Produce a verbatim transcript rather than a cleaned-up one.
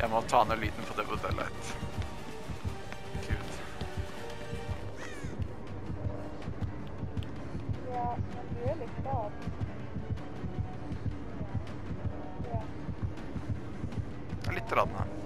Jeg må ta ned lyden på det på Daylight. Gud. Ja, men du er litt lav. Ja. Det er litt radende.